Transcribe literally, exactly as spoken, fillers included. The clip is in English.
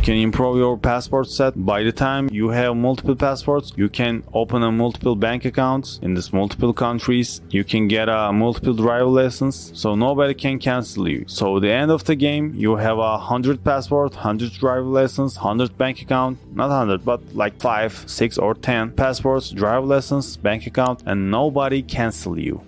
can improve your passport set. By the time you have multiple passports, you can open a multiple bank accounts in this multiple countries. You can get a multiple driver license, so nobody can cancel you. So at the end of the game, you have a hundred passport, hundred driver license, hundred bank account, not hundred, but like five, six or ten passports, driver license, bank account, and nobody cancel you.